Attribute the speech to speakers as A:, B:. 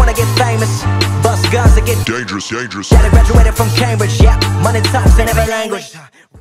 A: wanna get famous. Bust guns to get
B: dangerous, dangerous.
A: yeah, I graduated from Cambridge, yeah. Money talks in every language.